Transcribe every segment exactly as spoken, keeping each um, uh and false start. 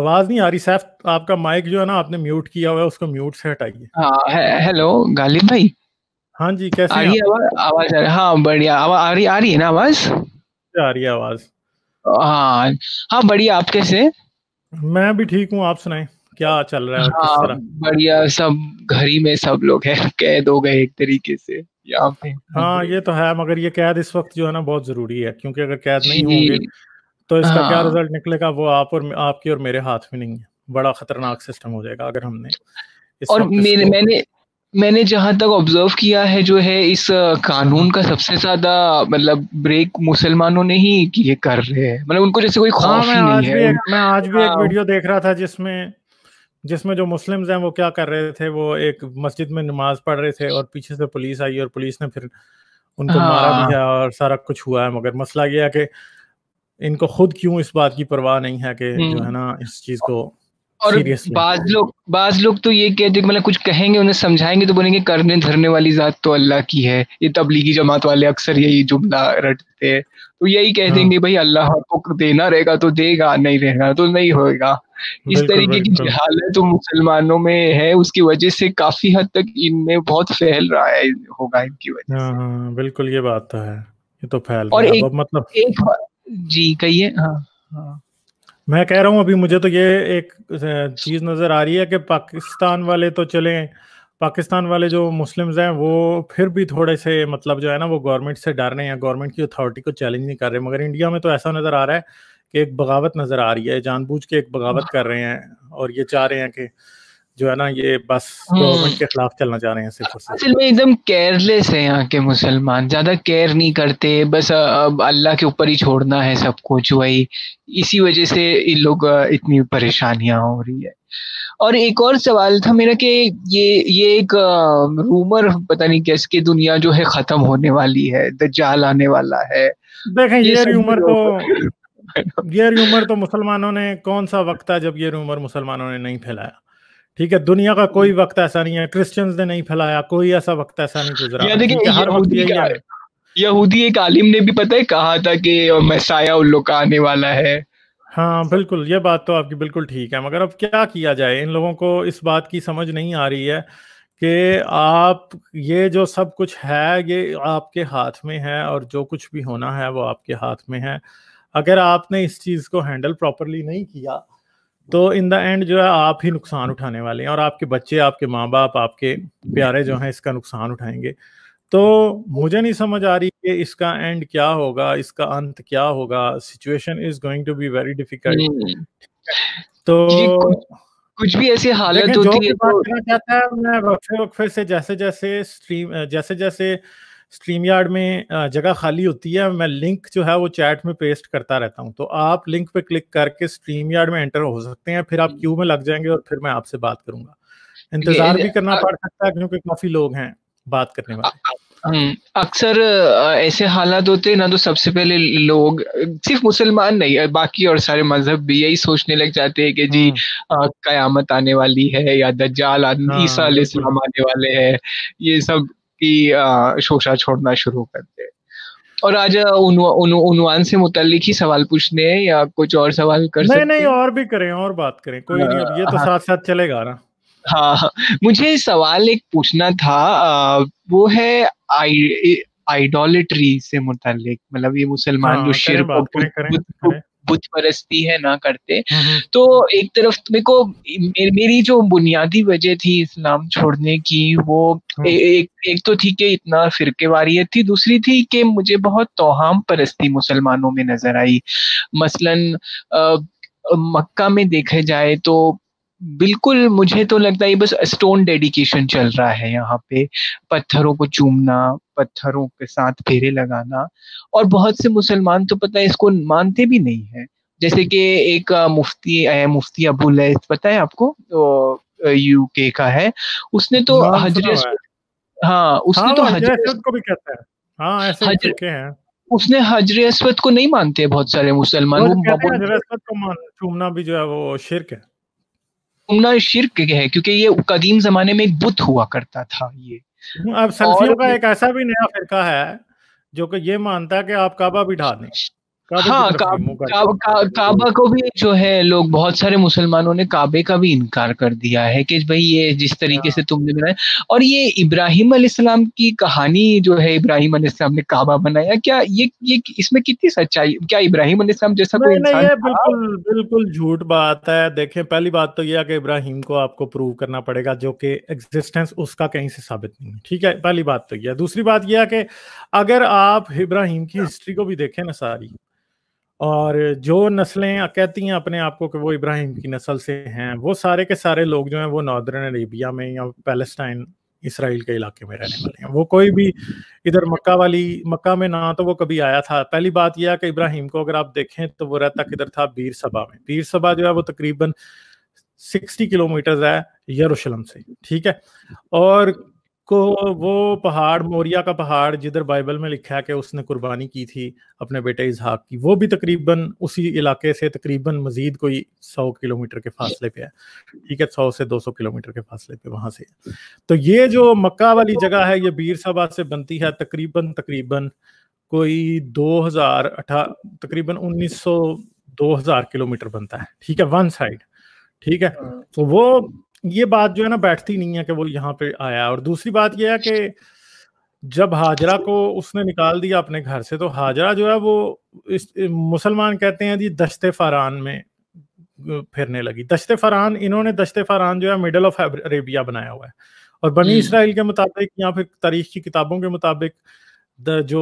आवाज नहीं आ रही सैफ, आपका माइक जो है ना आपने म्यूट किया हुआ है, उसको म्यूट से हटाइए। हाँ, हे- हेलो गालिब भाई। हाँ जी, कैसे आ हैं रही आप? है आवाज? आवाज आ रही? हाँ बढ़िया, आवाज आ रही आ रही है ना आवाज? क्या आ रही है आवाज? हाँ हाँ बढ़िया, आप कैसे? मैं भी ठीक हूँ, आप सुनाएं क्या चल रहा है और किस हाँ तरह? बढ़िया, सब घर ही में सब लोग हैं, कैद हो गए एक तरीके से यहाँ पे। हाँ ये तो है, मगर ये कैद इस वक्त जो है ना बहुत जरूरी है, क्योंकि अगर कैद नहीं होंगे जी तो इसका क्या हाँ। रिजल्ट निकलेगा वो आप और आपकी और मेरे हाथ में नहीं है। बड़ा खतरनाक सिस्टम हो जाएगा अगर हमने इस और वक्त मेरे इसको। मैंने मैंने जहां तक ऑब्जर्व किया है, जो है इस अ, हाँ कानून का सबसे ज्यादा मतलब ब्रेक मुसलमानों ने ही ये कर रहे हैं, मतलब उनको जैसे कोई हाँ, खौफ मैं ही नहीं आज है भी उन, एक मैं आज भी एक हाँ वीडियो देख रहा था जिसमें जिसमें जो मुस्लिम्स हैं वो क्या कर रहे थे, वो एक मस्जिद में नमाज पढ़ रहे थे और पीछे से पुलिस आई और पुलिस ने फिर उनको मारा भी हाँ। है और सारा कुछ हुआ है। मगर मसला ये है कि इनको खुद क्यों इस बात की परवाह नहीं है कि जो है हम्म। ना इस चीज को और सीरियस लें। बाज लोग बाज लोग तो ये कहते कि मतलब कुछ कहेंगे, उन्हें समझाएंगे तो बोलेंगे करने धरने वाली जात तो अल्लाह की है। ये तबलीगी जमात वाले अक्सर यही जुमला रटते हैं, तो यही कह हाँ देंगे भाई अल्लाह को देना रहेगा तो देगा, नहीं रहेगा तो नहीं होएगा। इस बिल्कुल तरीके की बिल्कुल। जहालत तो मुसलमानों में है, उसकी वजह से काफी हद तक इनमें बहुत फैल रहा है, होगा इनकी वजह हाँ से। हाँ बिल्कुल, ये बात तो है, ये तो फैल और रहा है अब एक अब मतलब। एक जी कहिए। हाँ हाँ मैं कह रहा हूँ अभी मुझे तो ये एक चीज नजर आ रही है कि पाकिस्तान वाले तो चलें, पाकिस्तान वाले जो मुस्लिम्स हैं वो फिर भी थोड़े से मतलब जो है ना वो गवर्नमेंट से डर रहे हैं, गवर्नमेंट की अथॉरिटी को चैलेंज नहीं कर रहे। मगर इंडिया में तो ऐसा नजर आ रहा है कि एक बगावत नजर आ रही है, जानबूझ के एक बगावत कर रहे हैं और ये चाह रहे हैं कि जो है ना ये बस हम्म। गवर्नमेंट के खिलाफ चलना चाह रहे हैं सिर्फ और सिर्फ। असल में एकदम केयरलेस है यहाँ के मुसलमान, ज्यादा केयर नहीं करते, बस अ, अब अल्लाह के ऊपर ही छोड़ना है सब कुछ, वही इसी वजह से इन लोग अ, इतनी परेशानियां हो रही है। और एक और सवाल था मेरा कि ये ये एक रूमर, पता नहीं कैसे कि दुनिया जो है खत्म होने वाली है, दज्जाल आने वाला है, देखें ये ये सब भी र्यूमर तो लोग ये र्यूमर तो मुसलमानों ने, कौन सा वक्त था जब ये र्यूमर मुसलमानों ने नहीं फैलाया? ठीक है, दुनिया का कोई वक्त ऐसा नहीं है, क्रिश्चियंस ने नहीं फैलाया, कोई ऐसा वक्त ऐसा नहीं गुजरा। या देखिए, ठीक है, हर वक्त यहूदी यही का है। यहूदी एक आलिम ने भी पता है कहा था कि मैसाया उन लोग का आने वाला है। हाँ बिल्कुल, ये बात तो आपकी बिल्कुल ठीक है, मगर अब क्या किया जाए, इन लोगों को इस बात की समझ नहीं आ रही है कि आप ये जो सब कुछ है ये आपके हाथ में है और जो कुछ भी होना है वो आपके हाथ में है। अगर आपने इस चीज़ को हैंडल प्रॉपरली नहीं किया तो इन द एंड जो है आप ही नुकसान उठाने वाले हैं और आपके बच्चे, आपके माँ बाप, आपके प्यारे जो हैं इसका नुकसान उठाएंगे। तो मुझे नहीं समझ आ रही कि इसका एंड क्या होगा, इसका अंत क्या होगा। Situation is going to be very difficult. Hmm. क्योंकि कुछ तो कुछ भी ऐसी हालत देखें, जो होती है भी बात तो करना चाहता है मैं वक्फे वक्फे से जैसे जैसे स्ट्रीम जैसे जैसे स्ट्रीम यार्ड में अ, जगह खाली होती है मैं लिंक जो है वो चैट में पेस्ट करता रहता हूँ, तो आप लिंक पे क्लिक करके स्ट्रीम यार्ड में एंटर हो सकते हैं, फिर आप क्यू में लग जाएंगे और फिर मैं आपसे बात करूंगा। इंतजार भी करना पड़ सकता है क्योंकि काफी लोग हैं बात करने अ- वाले। हम्म, अक्सर अ, ऐसे हालात होते हैं ना, तो सबसे पहले लोग, सिर्फ मुसलमान नहीं अ, बाकी और सारे मजहब भी यही सोचने लग जाते हैं कि जी हम्म। अ, कयामत आने वाली है, या दज्जाल आन- ईसा हाँ बिल्कुल। अलैहिस्सलाम आने वाले हैं, ये सब की अ, शोषा छोड़ना शुरू करते हैं। और आज अ, उन्वा, उन, उन्वान से मुताल्लिक ही सवाल पूछने हैं या कुछ और सवाल कर नहीं सकते नहीं, हैं? और भी करें और बात करें, कोई नहीं, अब ये तो अ, साथ साथ चलेगा ना। हाँ हाँ, मुझे सवाल एक पूछना था, अ, वो है आई आइडोलेट्री से मुतालिक, मतलब ये मुसलमान जो हाँ करें, शिर्क और बात बुत करें करें बुत करें। बुत परस्ती है ना करते। हम्म हम्म। तो एक तरफ मेरे को मे, मेरी जो बुनियादी वजह थी इस्लाम छोड़ने की, वो ए, हम्म। एक एक तो थी कि इतना फिरकेवारियत थी, दूसरी थी कि मुझे बहुत तौहाम परस्ती मुसलमानों में नजर आई। मसलन अ, मक्का में देखे जाए तो बिल्कुल मुझे तो लगता है ये बस स्टोन डेडिकेशन चल रहा है यहाँ पे, पत्थरों को चूमना, पत्थरों के साथ फेरे लगाना। और बहुत से मुसलमान तो पता है इसको मानते भी नहीं है, जैसे कि एक अ, मुफ्ती है, मुफ्ती अबू लैथ, पता है आपको, तो यूके का है। उसने तो नाम सुना हजर हुआ है। अस्वद, हाँ हाँ उसने तो वो हजरत हजर असवद को भी कहता है। हाँ ऐसे हजर फिरके हैं। उसने हजर अस्वद को नहीं मानते बहुत सारे मुसलमान, वो वो जो कहते हैं वो हजरत असवद को मान चूमना भी जो है वो शिर्क है। घूमना शिर्क है, क्योंकि ये कदीम जमाने में एक बुत हुआ करता था ये। अब और सल्फियों का एक ऐसा भी नया फिरका है जो कि ये मानता है कि आप काबा भी ढा दें। काबे हाँ, की तरफ का, ही मुंह का, करके। का, काबा को भी जो है लोग, बहुत सारे मुसलमानों ने काबे का भी इनकार कर दिया है कि भाई ये जिस तरीके से तुमने बनाया। और ये इब्राहिम अलैहिस्सलाम की कहानी जो है, इब्राहिम अलैहिस्सलाम ने काबा बनाया, क्या ये ये इसमें कितनी सच्चाई, क्या इब्राहिम अलैहिस्सलाम जैसा कोई नहीं नहीं, इंसान ये था? बिल्कुल बिल्कुल झूठ बात है। देखें, पहली बात तो यह है कि इब्राहिम को आपको प्रूव करना पड़ेगा, जो कि एग्जिस्टेंस उसका कहीं से साबित नहीं है। ठीक है, पहली बात तो यह है। दूसरी बात यह है कि अगर आप इब्राहिम की हिस्ट्री को भी देखें ना सारी, और जो नस्लें कहती हैं अपने आप को कि वो इब्राहिम की नस्ल से हैं, वो सारे के सारे लोग जो हैं वो नॉर्दर्न अरेबिया में या पैलेस्टाइन इसराइल के इलाके में रहने वाले हैं। वो कोई भी इधर मक्का वाली, मक्का में ना तो वो कभी आया था। पहली बात यह है कि इब्राहिम को अगर आप देखें तो वो रहता किधर था, बीर सबा में। बीर सबा जो है वो तकरीबन साठ किलोमीटर है यरूशलेम से। ठीक है, और को वो पहाड़, मोरिया का पहाड़, जिधर बाइबल में लिखा है कि उसने कुर्बानी की थी अपने बेटे इसहाक की, वो भी तकरीबन उसी इलाके से तकरीबन मजीद कोई सौ किलोमीटर के फासले पे है। ठीक है, सौ से दो सौ किलोमीटर के फासले पे वहां से। तो ये जो मक्का वाली जगह है, ये बीर सबा से बनती है तकरीबन तकरीबन कोई दो हजार अठा तकरीबन उन्नीस सौ दो हजार किलोमीटर बनता है। ठीक है, वन साइड। ठीक है, तो वो ये बात जो है ना बैठती नहीं है कि वो यहाँ पे आया। और दूसरी बात ये है कि जब हाजरा को उसने निकाल दिया अपने घर से, तो हाजरा जो है वो इस मुसलमान कहते हैं जी दश्ते फारान में फिरने लगी। दश्ते फारान, इन्होंने दश्ते फारान जो है मिडल ऑफ अरेबिया बनाया हुआ है। और बनी इसराइल के मुताबिक या फिर तारीख की किताबों के मुताबिक, द जो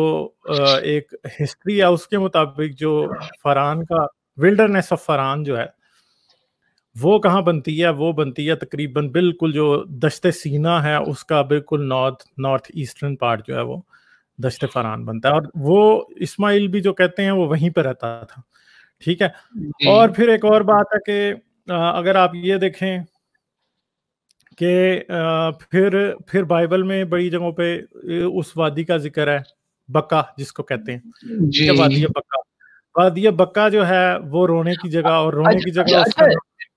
एक हिस्ट्री है उसके मुताबिक, जो फरान का विल्डरनेस ऑफ फरान जो है वो कहाँ बनती है, वो बनती है तकरीबन बिल्कुल जो दश्ते सीना है उसका बिल्कुल नॉर्थ नॉर्थ ईस्टर्न पार्ट जो है वो दश्ते फरान बनता है। और वो इस्माइल भी जो कहते हैं वो वहीं पर रहता था। ठीक है, और फिर एक और बात है कि अगर आप ये देखें कि फिर फिर बाइबल में बड़ी जगहों पे उस वादी का जिक्र है, बक्का जिसको कहते हैं। ठीक है, वादी बक्का। वादी बक्का जो है वो रोने की जगह, और रोने की जगह उसका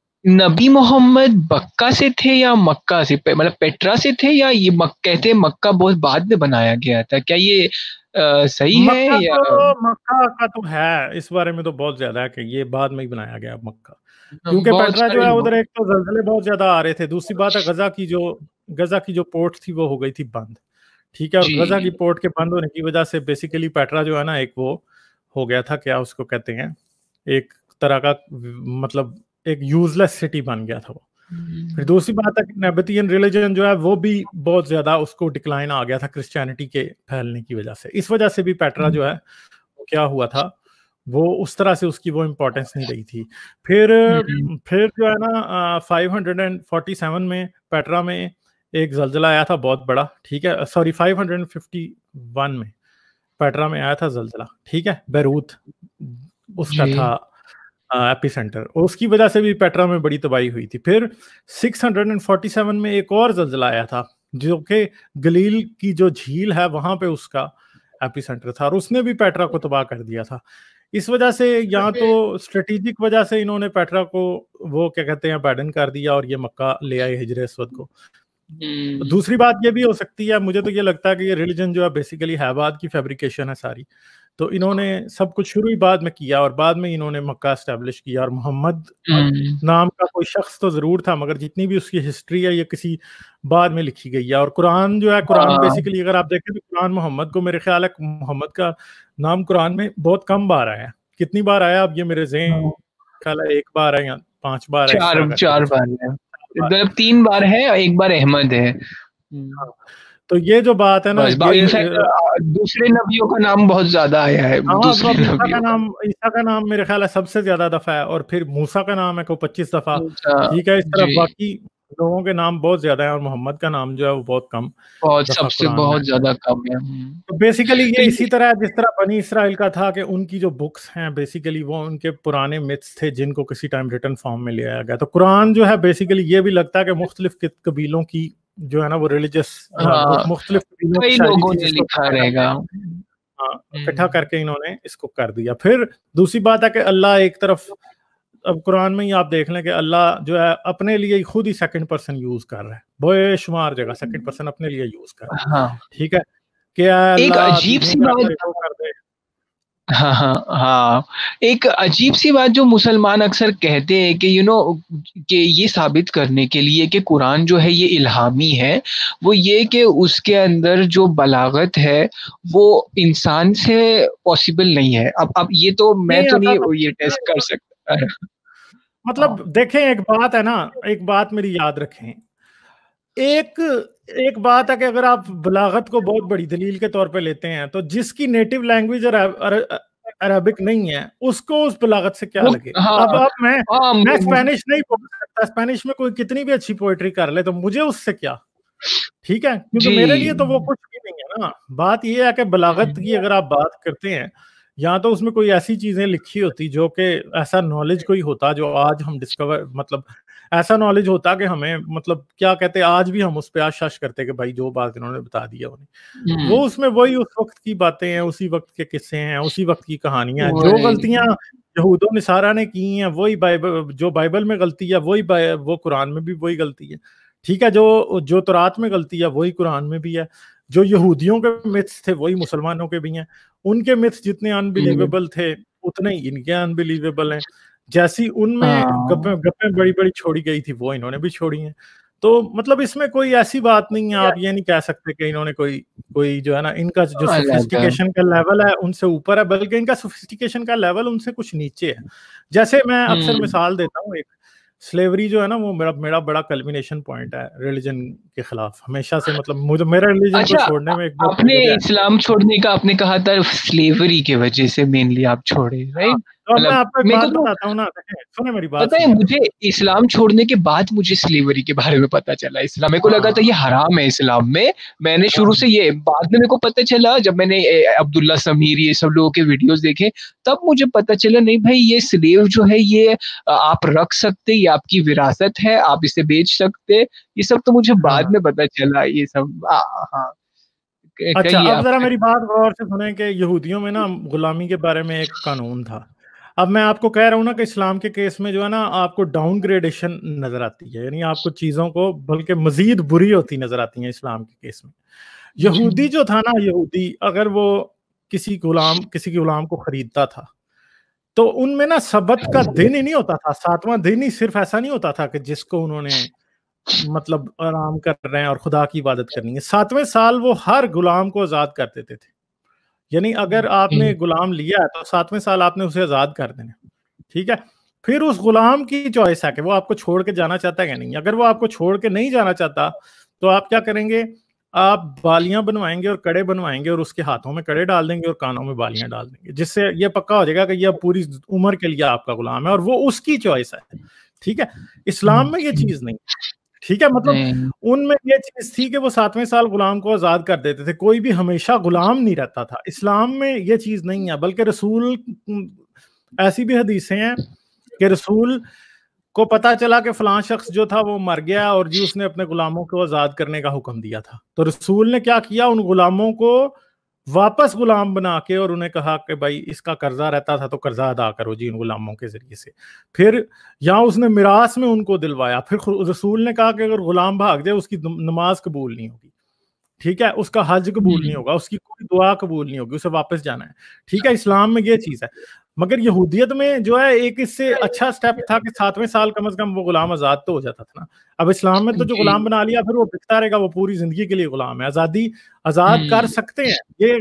नबी मोहम्मद बक्का से थे या मक्का से, मतलब पेट्रा से थे, या ये मक, कहते हैं मक्का बहुत बाद में बनाया गया था, क्या ये आ, सही मक्का है या? तो मक्का का तो है, इस बारे में तो बहुत ज्यादा है कि ये बाद में ही बनाया गया मक्का, क्योंकि पेट्रा जो है उधर एक तो जलजले बहुत ज्यादा आ रहे थे। दूसरी बात है गजा की जो गजा की जो पोर्ट थी वो हो गई थी बंद। ठीक है, और गजा की पोर्ट के बंद होने की वजह से बेसिकली पेट्रा जो है ना एक वो हो गया था, क्या उसको कहते हैं, एक तरह का मतलब एक यूजलेस सिटी बन गया था वो। फिर दूसरी बात है कि नेबतियन रिलीजन जो है वो भी बहुत ज्यादा उसको डिक्लाइन आ गया था क्रिश्चियनिटी के फैलने की वजह से। इस वजह से भी पेट्रा जो है वो क्या हुआ था, वो उस तरह से उसकी वो इम्पोर्टेंस नहीं रही थी। फिर फिर जो है ना five hundred and forty seven में पेट्रा में एक जलजला आया था बहुत बड़ा। ठीक है, sorry five hundred fifty one में पेट्रा में आया था जलजला। ठीक है, बैरूत उसका था एपी सेंटर, और उसकी वजह से भी पेट्रा में बड़ी तबाही हुई थी। फिर सिक्स हंड्रेड फोर्टी सेवन में एक और जलजला आया था जो कि गलील की जो झील है वहां पे उसका एपी सेंटर था, और उसने भी पेट्रा को तबाह कर दिया था। इस वजह से यहाँ तो स्ट्रेटेजिक वजह से इन्होंने पेट्रा को वो क्या कहते हैं अबैंडन कर दिया, और ये मक्का ले आए हिजरे अस्वद को। दूसरी बात ये भी हो सकती है, मुझे तो ये लगता है कि ये रिलीजन जो है बेसिकली हैबाद की फैब्रिकेशन है सारी। तो इन्होंने सब कुछ शुरू ही बाद में किया, और बाद में इन्होंने मक्का एस्टेब्लिश किया। और मोहम्मद नाम का कोई शख्स तो जरूर था, मगर जितनी भी उसकी हिस्ट्री है ये किसी बाद में लिखी गई है। और कुरान जो है, कुरान बेसिकली अगर आप देखें तो कुरान मोहम्मद को, मेरे ख्याल है मोहम्मद का नाम कुरान में बहुत कम बार आया है। कितनी बार आया अब ये मेरे ज़हन ख्याल है एक बार है या पांच बार है, चार चार बार है, मतलब तीन बार है, एक बार अहमद है। तो ये जो बात है ना, ये दूसरे नबियों का नाम बहुत ज्यादा आया है। दूसरे ईसा का नाम ईसा का नाम मेरे ख्याल है सबसे ज्यादा दफा है, और फिर मूसा का नाम है को पच्चीस दफा। ठीक है, इस तरह बाकी लोगों के नाम बहुत ज्यादा है, और मोहम्मद का नाम जो है वो बहुत कम, बहुत सबसे बहुत ज्यादा कम है। तो बेसिकली ये इसी तरह जिस तरह बनी इसराइल का था कि उनकी जो बुक्स हैं बेसिकली वो उनके पुराने मिथ्स थे जिनको किसी टाइम रिटन फॉर्म में ले आया गया। तो कुरान जो है बेसिकली ये भी लगता है कि मुख्तलिफ कबीलों की जो है ना वो रिलीजियस मुख्तलिफ कई लोगों ने लिखा रहेगा, हाँ इकट्ठा करके इन्होंने इसको कर दिया। फिर दूसरी बात है कि अल्लाह एक तरफ, अब कुरान में ही आप देख लें कि अल्लाह जो है अपने लिए खुद ही सेकंड पर्सन यूज कर रहा है, बेशुमार जगह सेकंड पर्सन अपने लिए यूज कर रहा है। ठीक है, क्या एक अजीब सी बात कर दे। हाँ, हाँ, हाँ। एक अजीब सी बात जो मुसलमान अक्सर कहते हैं कि यू नो कि ये साबित करने के लिए कि कुरान जो है ये इल्हामी है, वो ये कि उसके अंदर जो बलागत है, वो इंसान से पॉसिबल नहीं है। अब अब ये तो मैं नहीं तो आता नहीं तो ये टेस्ट कर सकता। हाँ। मतलब देखें, एक बात है ना, एक बात मेरी याद रखें। एक एक बात है कि अगर आप बलागत को बहुत बड़ी दलील के तौर पे लेते हैं, तो जिसकी नेटिव लैंग्वेज अरबिक नहीं है उसको उस बलागत से क्या वो लगे। हाँ, अब अब मैं हाँ, मैं मु मुझे स्पेनिश नहीं बोल सकता, स्पेनिश में कोई कितनी भी अच्छी पोएट्री कर ले तो मुझे उससे क्या। ठीक है, क्योंकि जी। मेरे लिए तो वो कुछ भी नहीं है ना। बात ये है कि बलागत हुँ, की अगर आप बात करते हैं, या तो उसमें कोई ऐसी चीजें लिखी होती जो कि ऐसा नॉलेज कोई होता जो आज हम डिस्कवर, मतलब ऐसा नॉलेज होता कि हमें, मतलब क्या कहते हैं, आज भी हम उस पे आश्वास करते कि भाई जो बात इन्होंने बता दिया उन्हें, वो हुँ, उसमें वही उस वक्त की बातें हैं, उसी वक्त के किस्से हैं, उसी वक्त की कहानियां हैं। जो वही। गलतियां यहूदो निसारा ने की हैं वही बाइबल, जो बाइबल में गलती है वही बाइ- वो कुरान में भी वही गलती है। ठीक है, जो जो तौरात में गलती है वही कुरान में भी है। जो यहूदियों के मिथ्स थे वही मुसलमानों के भी हैं। उनके मिथ्स जितने हुँ, अनबिलीवेबल थे उतने ही इनके अनबिलीवेबल हैं। जैसी उनमें हाँ। गप्पे गप्पे बड़ी बड़ी छोड़ी गई थी वो इन्होंने भी छोड़ी हैं। तो मतलब इसमें कोई ऐसी बात नहीं है, आप ये नहीं कह सकते कि इन्होंने कोई कोई जो है ना, इनका जो अलग है। सोफिस्टिकेशन का लेवल है उनसे ऊपर है, बल्कि इनका सोफिस्टिकेशन का लेवल उनसे कुछ नीचे है। जैसे मैं अक्सर हुँ। मिसाल देता हूँ, एक स्लेवरी जो है ना, वो मेरा मेरा बड़ा कल्मिनेशन पॉइंट है रिलीजन के खिलाफ हमेशा से। मतलब मुझे मेरा रिलीजन को अच्छा, छोड़ने में एक बहुत बड़ी आपने वजह है। इस्लाम छोड़ने का आपने कहा था स्लेवरी की वजह से मेनली आप छोड़े, हाँ, राइट? तो अब मैं मतलब आपको एक मेरे को बात तो बताता हूँ ना, देखें सुने मेरी बात पता है सुने। मुझे इस्लाम छोड़ने के बाद मुझे स्लेवरी के बारे में पता चला। इस्लाम मेरे को लगा था हाँ ये हराम है इस्लाम में। मैंने शुरू हाँ से ये बाद में मेरे को पता चला जब मैंने ए, अब्दुल्ला समीर ये सब लोगों के वीडियोज़ देखे, तब मुझे पता चला नहीं भाई ये स्लेव जो है ये अ, आप रख सकते, ये आपकी विरासत है, आप इसे बेच सकते। ये सब तो मुझे बाद हाँ। में पता चला ये सब। अ, हाँ, क अच्छा, कहिए अब आप। जरा मेरी बात गौर से सुने कि यहूदियों में ना गुलामी के बारे में एक कानून था। अब मैं आपको कह रहा हूँ ना कि इस्लाम के केस में जो है ना, आपको डाउन ग्रेडेशन नजर आती है, यानी आपको चीजों को बल्कि मजीद बुरी होती नजर आती है इस्लाम के केस में। जी। यहूदी जो था ना, यहूदी अगर वो किसी गुलाम किसी गुलाम को खरीदता था, तो उनमें ना सबत का दिन ही नहीं होता था, सातवां दिन ही सिर्फ ऐसा नहीं होता था कि जिसको उन्होंने मतलब आराम कर रहे हैं और खुदा की इबादत करनी है। सातवें साल वो हर गुलाम को आजाद कर देते थे। यानी अगर आपने जी। गुलाम लिया है तो सातवें साल आपने उसे आजाद कर देना। ठीक है, फिर उस गुलाम की चॉइस है कि वो आपको छोड़ के जाना चाहता है या नहीं। अगर वो आपको छोड़ के नहीं जाना चाहता तो आप क्या करेंगे, आप बालियां बनवाएंगे और कड़े बनवाएंगे और उसके हाथों में कड़े डाल देंगे और कानों में बालियां डाल देंगे, जिससे ये पक्का हो जाएगा कि ये पूरी उम्र के लिए आपका गुलाम है और वो उसकी चॉइस है। ठीक है, इस्लाम में ये जी। चीज नहीं। ठीक है, मतलब नहीं। उनमें ये चीज थी कि वो सातवें साल गुलाम को आजाद कर देते थे, कोई भी हमेशा गुलाम नहीं रहता था। इस्लाम में ये चीज नहीं है, बल्कि रसूल, ऐसी भी हदीसें हैं कि रसूल को पता चला कि फलां शख्स जो था वो मर गया और जी उसने अपने गुलामों को आजाद करने का हुक्म दिया था, तो रसूल ने क्या किया, उन गुलामों को वापस गुलाम बना के और उन्हें कहा कि भाई इसका कर्जा रहता था तो कर्जा अदा करो जी इन गुलामों के जरिए से। फिर यहाँ उसने मिरास में उनको दिलवाया। फिर रसूल ने कहा कि अगर गुलाम भाग जाए उसकी नमाज कबूल नहीं होगी। ठीक है, उसका हज कबूल नहीं हुँ। होगा, उसकी कोई दुआ कबूल नहीं होगी, उसे वापस जाना है। ठीक है, इस्लाम में ये चीज है। मगर यहूदियत में जो है एक इससे अच्छा स्टेप था कि सातवें साल कम से कम वो गुलाम आजाद तो हो जाता था ना। अब इस्लाम में तो जो जी। गुलाम बना लिया फिर वो बिकता रहेगा, वो पूरी जिंदगी के लिए गुलाम है। आजादी आजाद कर हुँ। सकते हैं, ये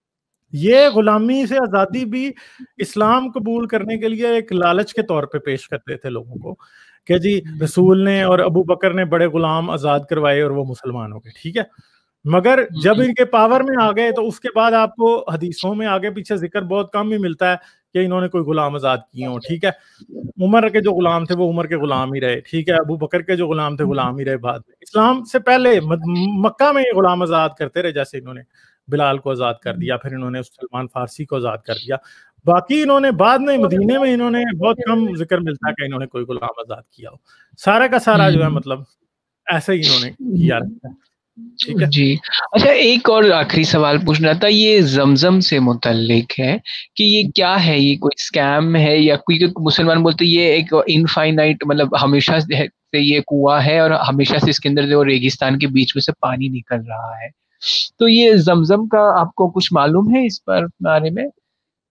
ये गुलामी से आजादी भी इस्लाम कबूल करने के लिए एक लालच के तौर पे पेश करते थे लोगों को कि जी हुँ। रसूल ने और अबू बकर ने बड़े गुलाम आजाद करवाए और वो मुसलमान हो गए। ठीक है, मगर जब हुँ। इनके पावर में आ गए तो उसके बाद आपको हदीसों में आगे पीछे जिक्र बहुत कम ही मिलता है कि इन्होंने कोई गुलाम आजाद किए हों। ठीक है, उमर के जो गुलाम थे वो उमर के गुलाम ही रहे। ठीक है, अबू बकर के जो गुलाम थे गुलाम ही रहे। बाद में इस्लाम से पहले मक्का में ये गुलाम आजाद करते रहे, जैसे इन्होंने बिलाल को आजाद कर दिया, फिर इन्होंने सलमान फारसी को आजाद कर दिया। बाकी इन्होंने बाद में मदीने में इन्होंने बहुत कम जिक्र मिलता है कि इन्होंने कोई गुलाम आजाद किया हो। सारा का सारा जो है हुँ। मतलब ऐसे ही इन्होंने किया रहता है। ठीक है। जी। अच्छा एक और आखिरी सवाल पूछना था, ये ज़मज़म से मुतल्लिक है कि ये क्या है? ये कोई स्कैम है या कोई मुसलमान बोलते हैं ये एक इनफ़ाइनाइट मतलब हमेशा से है से ये कुआँ है और हमेशा से इसके अंदर जो रेगिस्तान के बीच में से पानी निकल रहा है। तो ये ज़मज़म का आपको कुछ मालूम है इस पर बारे में?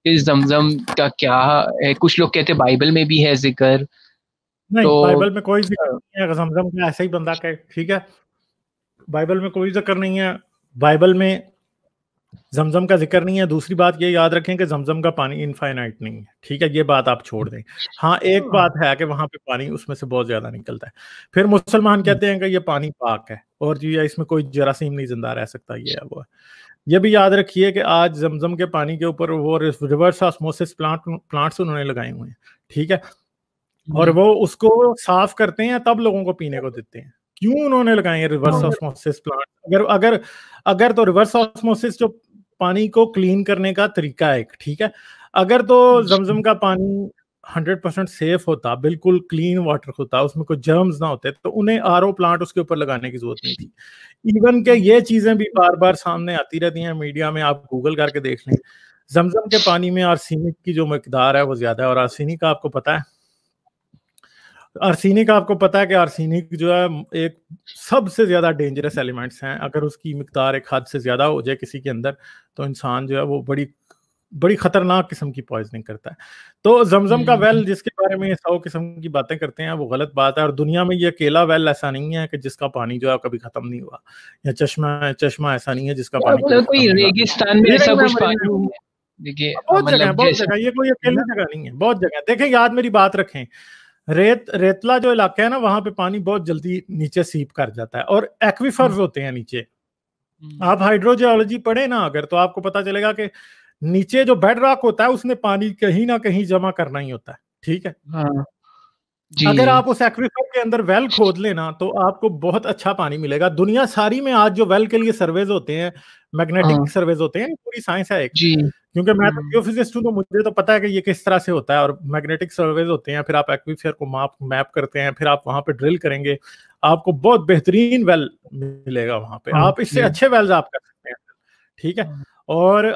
इस जमजम का क्या है? कुछ लोग कहते हैं बाइबल में भी है जिक्र। नहीं, तो बाइबल में कोई जिक्र नहीं है जमजम का, ऐसा ही बंदा कहे, ठीक है। बाइबल में कोई जिक्र नहीं है, बाइबल में जमजम का जिक्र नहीं है। दूसरी बात ये याद रखें कि जमजम का पानी इनफाइनाइट नहीं है, ठीक है, ये बात आप छोड़ दें। हाँ, एक बात है कि वहां पे पानी उसमें से बहुत ज्यादा निकलता है। फिर मुसलमान कहते हैं कि ये पानी पाक है और जी इसमें कोई जरासीम नहीं जिंदा रह सकता, ये है वो है। ये भी याद रखिए कि आज जमजम के पानी के ऊपर वो रिवर्स ऑस्मोसिस प्लांट प्लांट्स उन्होंने लगाए हुए हैं, ठीक है, और वो उसको साफ करते हैं तब लोगों को पीने को देते हैं। क्यों उन्होंने लगाए हैं रिवर्स ऑस्मोसिस प्लांट? अगर अगर अगर तो रिवर्स ऑस्मोसिस जो पानी को क्लीन करने का तरीका है, ठीक है, अगर तो जमजम का पानी हंड्रेड परसेंट सेफ होता, बिल्कुल क्लीन वाटर होता, उसमें कोई जर्म्स ना होते, तो उन्हें आरओ प्लांट उसके ऊपर लगाने की जरूरत नहीं थी। इवन के ये चीजें भी बार बार सामने आती रहती हैं मीडिया में, आप गूगल करके देख लें, जमजम के पानी में आर्सेनिक की जो मकदार है वो ज्यादा है। और आर्सेनिक आपको पता है, आर्सेनिक आपको पता है कि आर्सेनिक जो है एक सबसे ज्यादा डेंजरस एलिमेंट्स हैं। अगर उसकी मिकदार एक हद से ज्यादा हो जाए किसी के अंदर, तो इंसान जो है वो बड़ी बड़ी खतरनाक किस्म की पॉइजनिंग करता है। तो जमजम का वेल जिसके बारे में सौ किस्म की बातें करते हैं, वो गलत बात है। और दुनिया में ये अकेला वेल ऐसा नहीं है कि जिसका पानी जो है कभी खत्म नहीं हुआ, या चश्मा चश्मा ऐसा नहीं है जिसका पानी कभी खत्म कोई नहीं हुआ। रेगिस्तान में ऐसा कुछ पानी है? देखिए बहुत जगह मतलब बहुत जगह, ये कोई अकेली जगह नहीं है, बहुत जगह। देखें, याद मेरी बात रखें, रेत रेतला जो इलाका है ना, वहां पे पानी बहुत जल्दी नीचे सीप कर जाता है, और एक्विफर्स होते हैं नीचे। आप हाइड्रोजियोलॉजी पढ़े ना अगर, तो आपको पता चलेगा कि नीचे जो बेड रॉक होता है उसने पानी कहीं ना कहीं जमा करना ही होता है, ठीक है। हाँ, जी। अगर आप उस एक्विफर के अंदर वेल खोद लेना तो आपको बहुत अच्छा पानी मिलेगा। दुनिया सारी में आज जो वेल के लिए सर्वेज होते हैं, मैग्नेटिक सर्वेज होते हैं, पूरी साइंस है एक, जी। क्योंकि मैं तो जियोफिजिस्ट हूं तो मुझे तो पता है कि ये किस तरह से होता है। और मैग्नेटिक सर्वेज होते हैं, फिर आप एक्विफर को माप मैप करते हैं, फिर आप वहां पे ड्रिल करेंगे, आपको बहुत बेहतरीन वेल मिलेगा वहां पे। आप इससे अच्छे वेल्स आप कर सकते हैं, ठीक है। और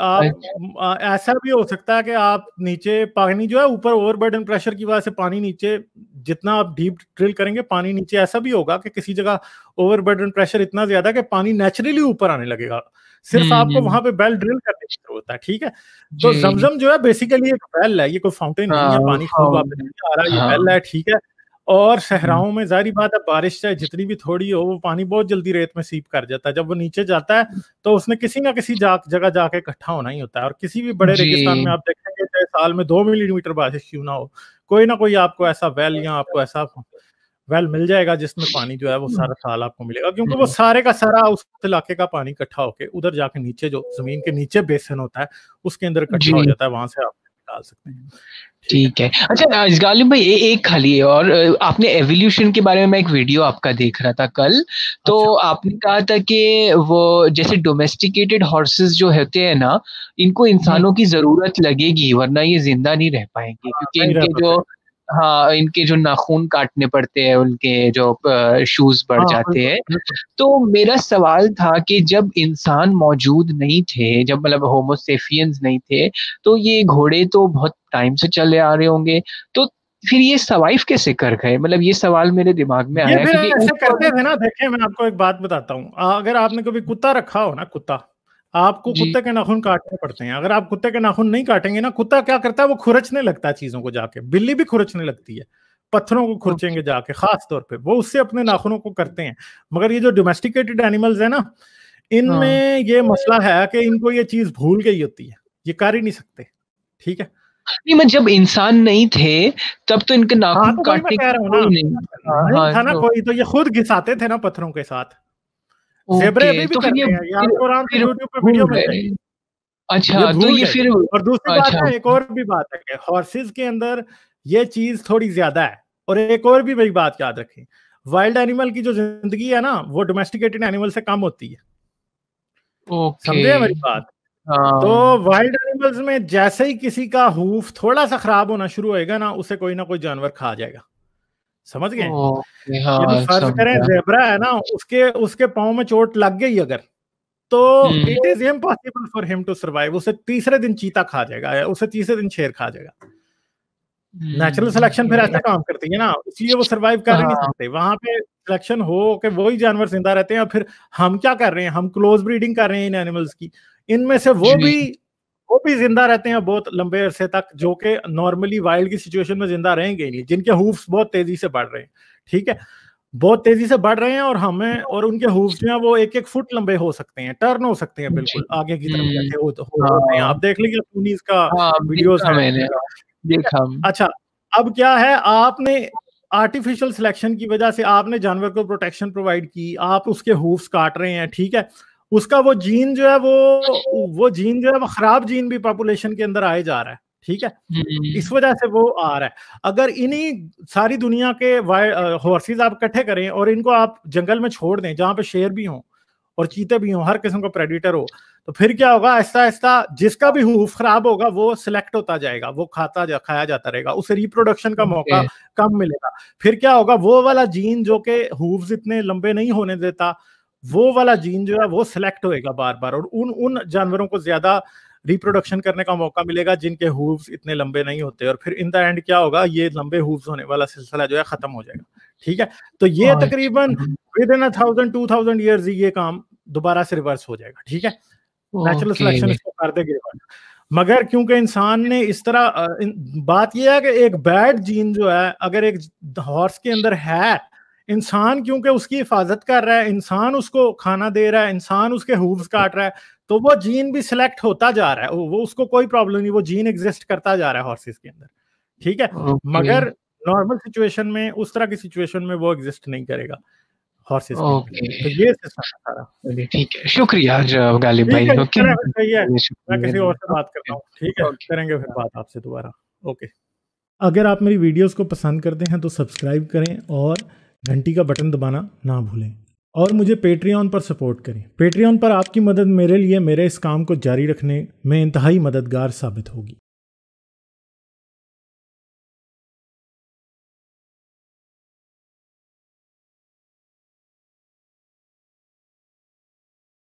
आप ऐसा भी हो सकता है कि आप नीचे पानी जो है ऊपर ओवरबर्डन प्रेशर की वजह से पानी नीचे, जितना आप डीप ड्रिल करेंगे पानी नीचे, ऐसा भी होगा कि किसी जगह ओवरबर्डन प्रेशर इतना ज्यादा कि पानी नेचुरली ऊपर आने लगेगा, सिर्फ आपको वहां पे वेल ड्रिल करने की जरूरत है, ठीक है। तो जमजम जो है बेसिकली एक वेल है, ये कोई फाउंटेन नहीं है, पानी खुद वापस नहीं आ रहा, ये वेल है, ठीक है। और सहराओं में जाहिर बात है बारिश चाहे जितनी भी थोड़ी हो, वो पानी बहुत जल्दी रेत में सीप कर जाता है। जब वो नीचे जाता है तो उसने किसी ना किसी जा, जगह जाके इकट्ठा होना ही होता है। और किसी भी बड़े रेगिस्तान में आप देखेंगे चाहे साल में दो मिलीमीटर बारिश क्यों ना हो, कोई ना कोई आपको ऐसा वेल या आपको ऐसा वेल मिल जाएगा जिसमें पानी जो है वो सारा साल आपको मिलेगा, क्योंकि वो सारे का सारा उस इलाके का पानी इकट्ठा होके उधर जाके नीचे जो जमीन के नीचे बेसिन होता है उसके अंदर इकट्ठा हो जाता है, वहां से आप निकाल सकते हैं। ठीक है। अच्छा गालिब भाई, ए, एक खाली है, और आपने एवोल्यूशन के बारे में मैं एक वीडियो आपका देख रहा था कल, तो अच्छा। आपने कहा था कि वो जैसे डोमेस्टिकेटेड हॉर्सेस जो होते हैं ना, इनको इंसानों की जरूरत लगेगी वरना ये जिंदा नहीं रह पाएंगे, क्योंकि इनके जो हाँ इनके जो नाखून काटने पड़ते हैं, उनके जो शूज बढ़ जाते हैं। तो मेरा सवाल था कि जब इंसान मौजूद नहीं थे, जब मतलब होमोसेपियंस नहीं थे, तो ये घोड़े तो बहुत टाइम से चले आ रहे होंगे, तो फिर ये सर्वाइव कैसे कर गए? मतलब ये सवाल मेरे दिमाग में आया। फिर ऐसे करते थे ना, देखिए मैं आपको एक बात बताता हूँ, अगर आपने कभी कुत्ता रखा हो ना, कुत्ता, आपको कुत्ते के नाखून काटने पड़ते हैं। अगर आप कुत्ते के नाखून नहीं काटेंगे ना, कुत्ता क्या करता है, वो खुरचने लगता है चीजों को जाके। बिल्ली भी खुरचने लगती है, पत्थरों को खुरचेंगे जाके, खास तौर पे वो उससे अपने नाखूनों को करते हैं। मगर ये जो डोमेस्टिकेटेड एनिमल्स है ना, इनमें ये मसला है कि इनको ये चीज भूल गई होती है, ये कर ही नहीं सकते, ठीक है। नहीं, मैं जब इंसान नहीं थे तब तो इनके नाखून हाँ, तो काटने कह रहा हूँ ना, नहीं, नहीं था ना कोई, तो ये खुद घिसाते थे ना पत्थरों के साथ। ज़ेब्रे अभी भी तो करते हैं, ये आपको आराम से यूट्यूब पे वीडियो मिल जाएगी। अच्छा, तो ये फिर और दूसरी बात है, एक और भी बात है कि हॉर्सेस के अंदर ये चीज थोड़ी ज्यादा है। और एक और भी मेरी बात याद रखें, वाइल्ड एनिमल की जो जिंदगी है ना, वो डोमेस्टिकेटेड एनिमल से कम होती है। समझे मेरी बात? तो वाइल्ड एनिमल्स में जैसे ही किसी का हूफ थोड़ा सा खराब होना शुरू होएगा ना, उसे कोई ना कोई जानवर खा जाएगा। समझ गए? हाँ, फर्ज करें ज़ेब्रा है ना, उसके उसके पाँव में चोट लग गई अगर, तो it is impossible for him to survive. उसे तीसरे दिन चीता खा जाएगा, उसे तीसरे दिन शेर खा जाएगा। नेचुरल सिलेक्शन फिर ऐसा काम करती है ना, इसलिए वो सर्वाइव कर ही नहीं सकते। वहां पे सिलेक्शन हो कि वही जानवर जिंदा रहते हैं। और फिर हम क्या कर रहे हैं, हम क्लोज ब्रीडिंग कर रहे हैं इन एनिमल्स की, इनमें से वो भी वो भी जिंदा रहते हैं बहुत लंबे अरसे तक, जो कि नॉर्मली वाइल्ड की सिचुएशन में जिंदा रहेंगे ही नहीं, जिनके हूफ्स बहुत तेजी से बढ़ रहे हैं, ठीक है, बहुत तेजी से बढ़ रहे हैं, और हमें और उनके हूफ्स जो है वो एक एक फुट लंबे हो सकते हैं, टर्न हो सकते हैं बिल्कुल आगे की तरफ जैसे हो, हो, होते हैं। हाँ आप देख लीजिए टूनीस का हाँ वीडियोस देखा है, मैंने, देखा। अच्छा अब क्या है, आपने आर्टिफिशियल सिलेक्शन की वजह से आपने जानवर को प्रोटेक्शन प्रोवाइड की, आप उसके हूफ्स काट रहे हैं, ठीक है, उसका वो जीन जो है वो वो जीन जो है वो खराब जीन भी पॉपुलेशन के अंदर आए जा रहा है, ठीक है, इस वजह से वो आ रहा है। अगर इन्हीं सारी दुनिया के हॉर्सेस आप इकट्ठे करें और इनको आप जंगल में छोड़ दें जहां पे शेर भी हों और चीते भी हों, हर किस्म का प्रेडिटर हो, तो फिर क्या होगा, ऐसा ऐसा जिसका भी हूफ खराब होगा वो सिलेक्ट होता जाएगा, वो खाता जा, खाया जाता रहेगा, उसे रिप्रोडक्शन का मौका कम मिलेगा। फिर क्या होगा, वो वाला जीन जो कि हूफ्स इतने लंबे नहीं होने देता, वो वाला जीन जो है वो सिलेक्ट होएगा बार बार, और उन उन जानवरों को ज्यादा रिप्रोडक्शन करने का मौका मिलेगा जिनके हूव्स इतने लंबे नहीं होते, और फिर इन द एंड क्या होगा, ये लंबे हूव्स होने वाला सिलसिला जो है खत्म हो जाएगा, ठीक है। तो ये तकरीबन within a thousand two thousand years ये काम दोबारा से रिवर्स हो जाएगा, ठीक है, नेचुरल सिलेक्शन इसको कर देगा। मगर क्योंकि इंसान ने इस तरह, बात यह है कि एक बैड जीन जो है अगर एक हॉर्स के अंदर है, इंसान क्योंकि उसकी हिफाजत कर रहा है, इंसान उसको खाना दे रहा है, इंसान उसके हूव्स काट रहा है, तो वो जीन भी सिलेक्ट होता जा रहा है, वो उसको कोई प्रॉब्लम नहीं, वो जीन एग्जिस्ट करता जा रहा है हॉर्सेस के अंदर, ठीक है। मगर नॉर्मल सिचुएशन में, उस तरह की सिचुएशन में वो एग्जिस्ट नहीं करेगा हॉर्सेस के अंदर। तो ये सिस्टम है सारा। ठीक है, शुक्रिया गालिब भाई। ओके, सही है, मैं किसी और से बात करता हूँ, ठीक है, करेंगे फिर बात आपसे दोबारा। ओके, अगर आप मेरी वीडियोस को पसंद करते हैं तो सब्सक्राइब करें और घंटी का बटन दबाना ना भूलें, और मुझे पेट्रियन पर सपोर्ट करें। पेट्रियन पर आपकी मदद मेरे लिए मेरे इस काम को जारी रखने में इंतहाई मददगार साबित होगी।